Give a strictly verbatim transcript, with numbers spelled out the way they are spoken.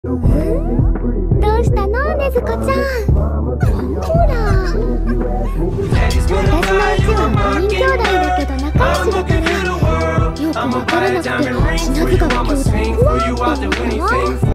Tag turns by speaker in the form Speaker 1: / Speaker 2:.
Speaker 1: どうしたのねずこちゃん。ほら、私のうちはごにん兄弟だけど仲良しだから、よくわからなくて、品塚の兄弟怖いって思うわ。